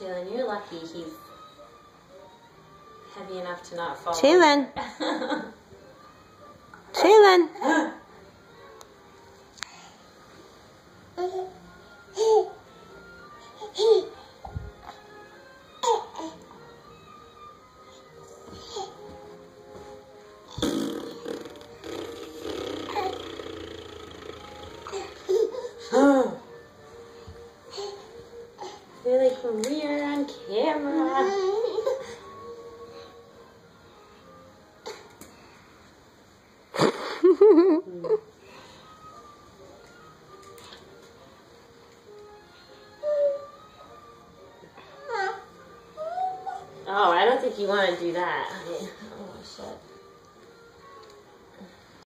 Jalen, you're lucky he's heavy enough to not fall. Jalen. Jalen. They're like, we're on camera.